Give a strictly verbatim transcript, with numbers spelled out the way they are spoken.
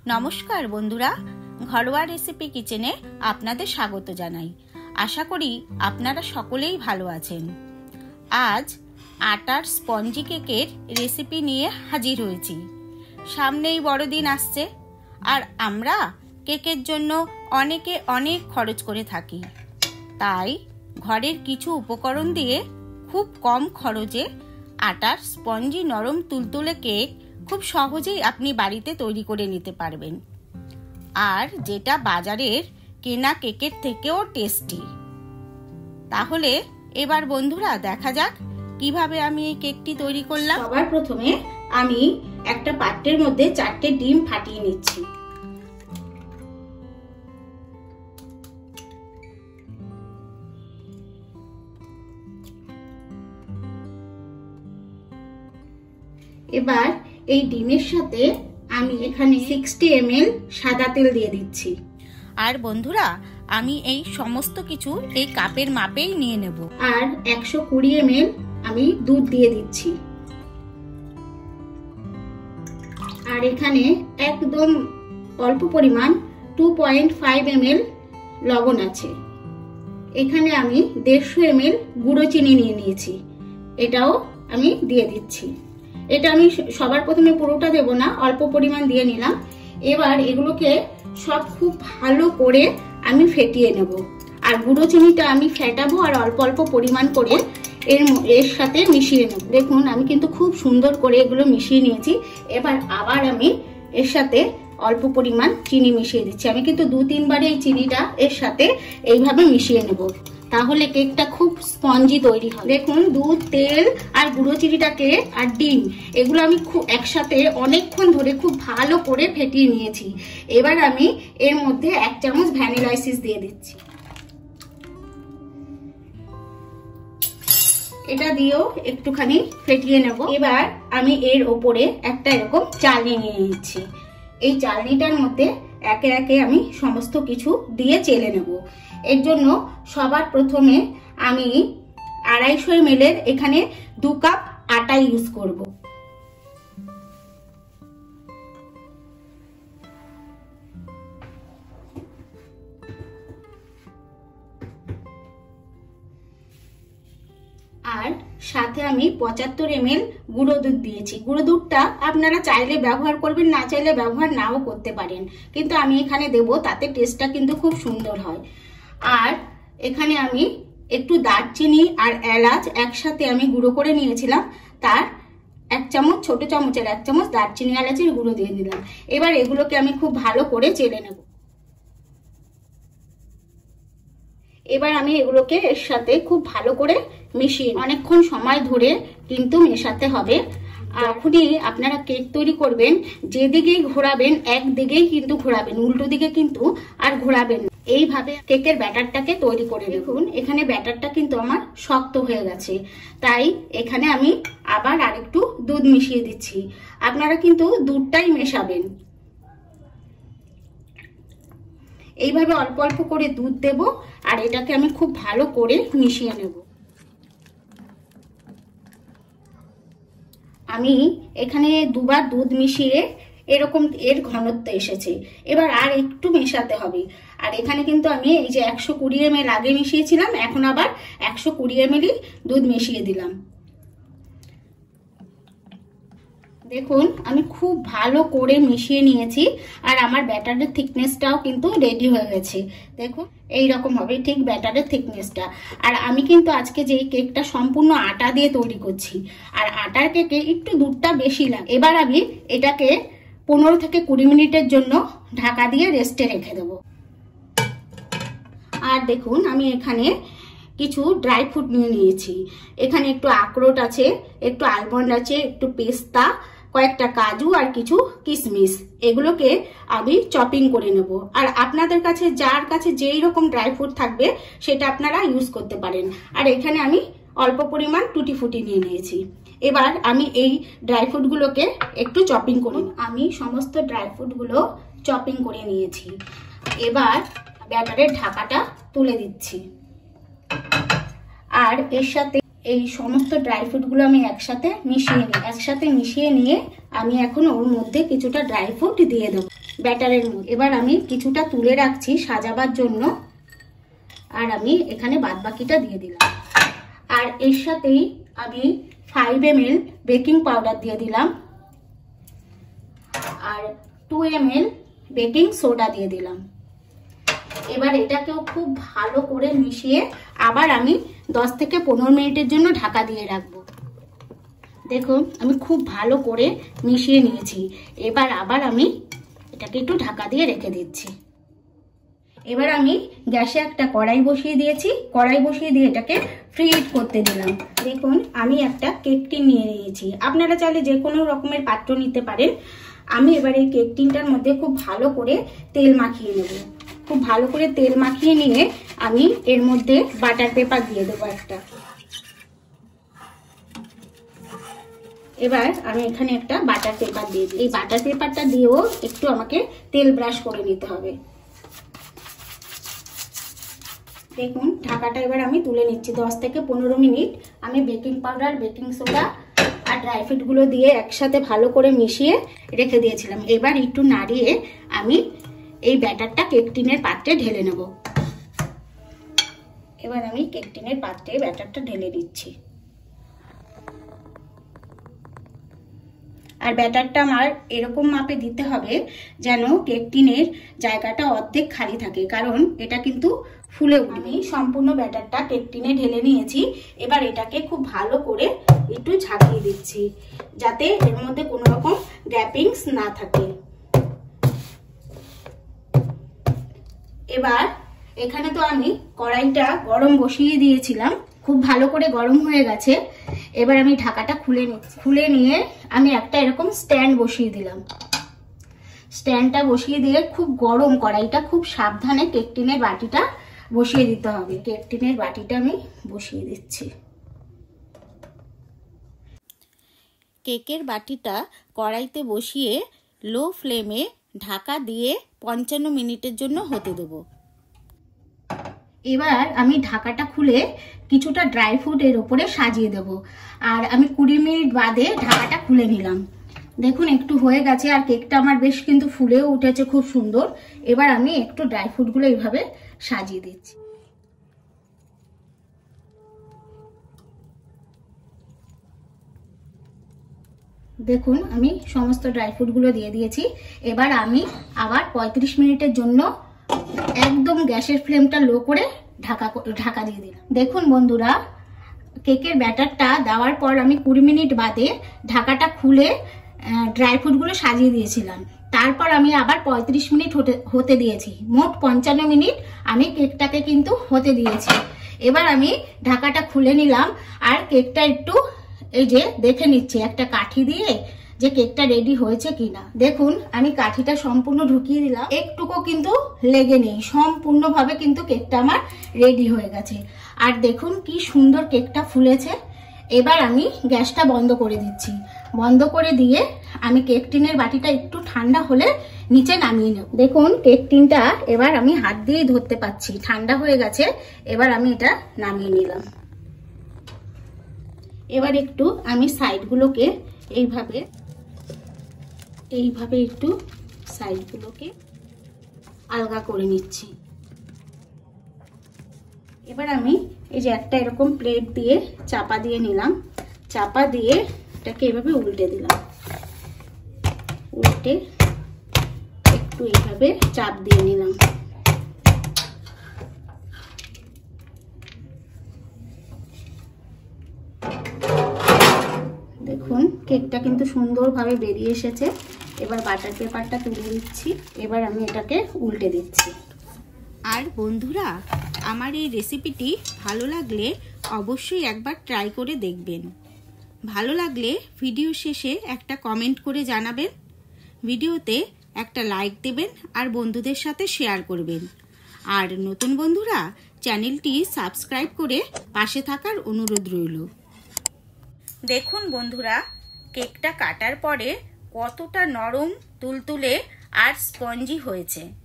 নমস্কার বন্ধুরা, ঘরোয়া রেসিপি কিচেনে আপনাদের স্বাগত জানাই। আশা করি আপনারা সকলেই ভালো আছেন। আজ আটার স্পঞ্জি কেকের রেসিপি নিয়ে হাজির হয়েছি। সামনেই বড়দিন আসছে, আর আমরা কেকের জন্য অনেকে অনেক খরচ করে থাকি। তাই ঘরের কিছু উপকরণ দিয়ে খুব কম খরচে আটার স্পঞ্জি নরম তুলতুলে কেক খুব সহজেই আপনি বাড়িতে তৈরি করে নিতে পারবেন, আর যেটা বাজারের কেনা কেকের থেকেও টেস্টি। তাহলে এবার বন্ধুরা দেখা যাক কিভাবে আমি এই কেকটি তৈরি করলাম। সবার প্রথমে আমি একটা পাত্রের মধ্যে চারটে ডিম ফাটিয়ে নিচ্ছি। এবার এই ডিমের সাথে আমি এখানে ষাট এমএল সাদা তেল দিয়ে দিচ্ছি। আর বন্ধুরা, আমি এই সমস্ত কিছু এই কাপের মাপেই নিয়ে নেব। আর একশো কুড়ি এমএল আমি দুধ দিয়ে দিচ্ছি। আর এখানে একদম অল্প পরিমাণ টু পয়েন্ট ফাইভ এমএল লবণ আছে। এখানে আমি দেড়শো এমএল গুঁড়ো চিনি নিয়ে নিয়েছি, এটাও আমি দিয়ে দিচ্ছি। এটা আমি সবার প্রথমে পুরোটা দেব না, অল্প পরিমাণ দিয়ে নিলাম। এবার এগুলোকে সব খুব ভালো করে আমি ফেটিয়ে নেব। আর গুঁড়ো চিনিটা আমি ফেটাবো আর অল্প অল্প পরিমাণ করে এর এর সাথে মিশিয়ে নেব। দেখুন আমি কিন্তু খুব সুন্দর করে এগুলো মিশিয়ে নিয়েছি। এবার আবার আমি এর সাথে অল্প পরিমাণ চিনি মিশিয়ে দিচ্ছি। আমি কিন্তু দু তিনবার এই চিনিটা এর সাথে এইভাবে মিশিয়ে নেব, তাহলে কেকটা খুব স্পঞ্জি তৈরি হয়। দেখুন দুধ, তেল আর গুঁড়ো চিনিটাকে আর ডিম এগুলো আমি খুব একসাথে অনেকক্ষণ ধরে খুব ভালো করে ফেটিয়ে নিয়েছি। এবার আমি এর মধ্যে এক চামচ ভ্যানিলা এসেন্স দিয়ে দিচ্ছি। এটা দিয়েও একটুখানি ফেটিয়ে নেব। এবার আমি এর ওপরে একটা এরকম চালনি নিয়ে নিচ্ছি। এই চালনিটার মধ্যে একে একে আমি সমস্ত কিছু দিয়ে চেলে নেব। এর জন্য সবার প্রথমে আমি আড়াইশো এমএল এর এখানে দু কাপ আটা ইউজ করব। আর সাথে আমি পঁচাত্তর এমএল গুঁড়ো দুধ দিয়েছি। গুঁড়ো দুধটা আপনারা চাইলে ব্যবহার করবেন, না চাইলে ব্যবহার নাও করতে পারেন, কিন্তু আমি এখানে দেব, তাতে টেস্টটা কিন্তু খুব সুন্দর হয়। আর এখানে আমি একটু দারচিনি আর এলাচ একসাথে আমি গুঁড়ো করে নিয়েছিলাম, তার এক চামচ, ছোট চামচের এক চামচ দারচিনি এলাচের গুঁড়ো দিয়ে দিলাম। এবার এগুলোকে আমি খুব ভালো করে চেলে নেব। এবার আমি এগুলোকে এর সাথে খুব ভালো করে মিশিয়ে অনেকক্ষণ সময় ধরে কিন্তু মেশাতে হবে। যখনই আপনারা কেক তৈরি করবেন, যেদিকেই ঘোরাবেন একদিকেই কিন্তু ঘোরাবেন, উল্টো দিকে কিন্তু আর ঘোরাবেন। এইভাবে কেকের ব্যাটারটাকে তৈরি করে দেখুন। এখানে ব্যাটারটা কিন্তু আমার শক্ত হয়ে গেছে, তাই এখানে আমি আবার আরেকটু দুধ মিশিয়ে দিচ্ছি। আপনারা কিন্তু দুধটাই মেশাবেন। এইভাবে অল্প অল্প করে দুধ দেব, আর এটাকে আমি খুব ভালো করে মিশিয়ে নেব। আমি এখানে দুবার দুধ মিশিয়ে এরকম এর ঘনত্ব এসেছে। এবার আর একটু মেশাতে হবে। আর এখানে কিন্তু আমি এই যে একশো কুড়ি এমএল আগে মিশিয়েছিলাম, এখন আবার একশো কুড়ি এমএলই দুধ মিশিয়ে দিলাম। দেখুন আমি খুব ভালো করে মিশিয়ে নিয়েছি, আর আমার ব্যাটারের থিকনেসটাও কিন্তু রেডি হয়ে গেছে। দেখুন এইরকম হবে ঠিক ব্যাটারের থিকনেসটা। আর আমি কিন্তু আজকে যে কেকটা সম্পূর্ণ আটা দিয়ে তৈরি করছি, আর আটার কেকে একটু দুধটা বেশি লাগে। এবার আমি এটাকে পনেরো থেকে কুড়ি মিনিটের জন্য ঢাকা দিয়ে রেস্টে রেখে দেব। আর দেখুন আমি এখানে কিছু ড্রাই ফ্রুট নিয়ে নিয়েছি। এখানে একটু আখরোট আছে, একটু আলমন্ড আছে, একটু পেস্তা, কয়েকটা কাজু আর কিছু কিশমিশ। এগুলোকে আমি চপিং করে নেব। আর আপনাদের কাছে যার কাছে যেই রকম ড্রাই ফ্রুট থাকবে সেটা আপনারা ইউজ করতে পারেন। আর এখানে আমি অল্প পরিমাণ টুটি ফুটি নিয়ে নিয়েছি। এবার আমি এই ড্রাই ফ্রুটগুলোকে একটু চপিং করি। আমি সমস্ত ড্রাই ফ্রুটগুলো চপিং করে নিয়েছি। এবার ব্যাটারের ঢাকাটা তুলে দিচ্ছি। আর এর সাথে এই সমস্ত ড্রাই ফ্রুটগুলো আমি একসাথে মিশিয়ে নিই। একসাথে মিশিয়ে নিয়ে আমি এখন ওর মধ্যে কিছুটা ড্রাই ফ্রুট দিয়ে দেবো ব্যাটারের মধ্যে। এবার আমি কিছুটা তুলে রাখছি সাজাবার জন্য, আর আমি এখানে বাদ বাকিটা দিয়ে দিলাম। আর এর সাথেই আমি five M L baking powder দিয়ে দিলাম, আর two M L baking soda দিয়ে দিলাম। এবার এটাকেও খুব ভালো করে মিশিয়ে আবার আমি দশ থেকে পনেরো মিনিটের জন্য ঢাকা দিয়ে রাখবো। দেখুন আমি খুব ভালো করে মিশিয়ে নিয়েছি। এবার আবার আমি এটাকে একটু ঢাকা দিয়ে রেখে দিচ্ছি। এবার আমি গ্যাসে একটা কড়াই বসিয়ে দিয়েছি। কড়াই বসিয়ে দিয়ে এটাকে প্রি হিট করতে দিলাম। দেখুন আমি একটা কেক টিন নিয়ে নিয়েছি, আপনারা চাইলে যে কোনো রকমের পাত্র নিতে পারেন। আমি এবার এই কেক টিনটার মধ্যে খুব ভালো করে তেল মাখিয়ে নেব। খুব ভালো করে তেল মাখিয়ে নিয়ে আমি এর মধ্যে বাটার পেপার দিয়ে দেবো একটা। এবার আমি এখানে একটা বাটার পেপার দিয়ে দিই। এই বাটার পেপারটা দিয়েও একটু আমাকে তেল ব্রাশ করে নিতে হবে। দেখুন ঢাকাটা এবার আমি তুলে নিচ্ছি। দশ থেকে পনেরো মিনিট আমি বেকিং পাউডার, বেকিং সোডা আর ড্রাই ফ্রুটগুলো দিয়ে একসাথে ভালো করে মিশিয়ে রেখে দিয়েছিলাম। এবার একটু নাড়িয়ে আমি এই ব্যাটারটা কেক টিনের পাত্রে ঢেলে নেব। এবার আমি কেক টিনের পাত্রে ব্যাটারটা ঢেলে দিচ্ছি। আর ব্যাটারটা আমার এরকম মাপে দিতে হবে যেন কেক টিনের জায়গাটা অর্ধেক খালি থাকে, কারণ এটা কিন্তু ফুলে উঠবে। আমি সম্পূর্ণ ব্যাটারটা কেক টিনে ঢেলে নিয়েছি। এবার এটাকে খুব ভালো করে একটু ঝাঁকিয়ে দিচ্ছি যাতে এর মধ্যে কোনো রকম গ্যাপিংস না থাকে। এবার এখানে তো আমি কড়াইটা গরম বসিয়ে দিয়েছিলাম, খুব ভালো করে গরম হয়ে গেছে। এবার আমি ঢাকাটা খুলে নিচ্ছি। খুলে নিয়ে আমি একটা এরকম স্ট্যান্ড বসিয়ে দিলাম। স্ট্যান্ডটা বসিয়ে দিয়ে খুব গরম কড়াইটা খুব সাবধানে কেক টিনের বাটিটা বসিয়ে দিতে হবে। কেক টিনের বাটিটা আমি বসিয়ে দিচ্ছি। কেকের বাটিটা কড়াইতে বসিয়ে লো ফ্লেমে ঢাকা দিয়ে পঞ্চান্ন মিনিটের জন্য হতে দেবো। এবার আমি ঢাকাটা খুলে কিছুটা ড্রাই ফ্রুট এর উপরে সাজিয়ে দেব। আর আমি কুড়ি মিনিট বাদে ঢাকাটা খুলে নিলাম। দেখুন একটু হয়ে গেছে আর কেকটা আমার বেশ কিন্তু ফুলেও উঠেছে খুব সুন্দর। এবার আমি একটু ড্রাই ফ্রুটগুলো এইভাবে সাজিয়ে দিচ্ছি। দেখুন আমি সমস্ত ড্রাই ফ্রুটগুলো দিয়ে দিয়েছি। এবার আমি আবার পঁয়ত্রিশ মিনিটের জন্য একদম গ্যাসের ফ্লেমটা লো করে ঢাকা ঢাকা দিয়ে দিলাম। দেখুন বন্ধুরা, কেকের ব্যাটারটা দেওয়ার পর আমি কুড়ি মিনিট বাদে ঢাকাটা খুলে ড্রাই ফ্রুটগুলো সাজিয়ে দিয়েছিলাম। তারপর আমি আবার পঁয়ত্রিশ মিনিট হতে হতে দিয়েছি। মোট পঞ্চান্ন মিনিট আমি কেকটাকে কিন্তু হতে দিয়েছি। এবার আমি ঢাকাটা খুলে নিলাম আর কেকটা একটু এই যে দেখে নিচ্ছি একটা কাঠি দিয়ে যে কেকটা রেডি হয়েছে কিনা। দেখুন আমি কাঠিটা সম্পূর্ণ ঢুকিয়ে দিলাম, একটুকু কিন্তু লেগে নেই, সম্পূর্ণভাবে কিন্তু কেকটা আমার রেডি হয়ে গেছে। আর দেখুন কি সুন্দর কেকটা ফুলেছে। এবার আমি গ্যাসটা বন্ধ করে দিচ্ছি। বন্ধ করে দিয়ে আমি কেক টিনের বাটিটা একটু ঠান্ডা হলে নিচে নামিয়ে নেব। দেখুন কেক টিনটা এবার আমি হাত দিয়েই ধরতে পারছি, ঠান্ডা হয়ে গেছে। এবার আমি এটা নামিয়ে নিলাম। এবার একটু আমি সাইডগুলোকে এইভাবে এইভাবে একটু সাইডগুলোকে আলগা করে নিচ্ছি। এবার আমি এই যে একটা এরকম প্লেট দিয়ে চাপা দিয়ে নিলাম। চাপা দিয়ে এটাকে এভাবে উল্টে দিলাম। উল্টে একটু এইভাবে চাপ দিয়ে নিলাম। দেখুন কেকটা কিন্তু সুন্দরভাবে বেরিয়ে এসেছে। এবার বাটার পেপারটা তুলে দিচ্ছি। এবার আমি এটাকে উল্টে দিচ্ছি। আর বন্ধুরা, আমার এই রেসিপিটি ভালো লাগলে অবশ্যই একবার ট্রাই করে দেখবেন। ভালো লাগলে ভিডিও শেষে একটা কমেন্ট করে জানাবেন, ভিডিওতে একটা লাইক দেবেন আর বন্ধুদের সাথে শেয়ার করবেন। আর নতুন বন্ধুরা চ্যানেলটি সাবস্ক্রাইব করে পাশে থাকার অনুরোধ রইল। দেখুন বন্ধুরা, কেকটা কাটার পরে কতটা নরম, তুলতুলে আর স্পঞ্জি হয়েছে।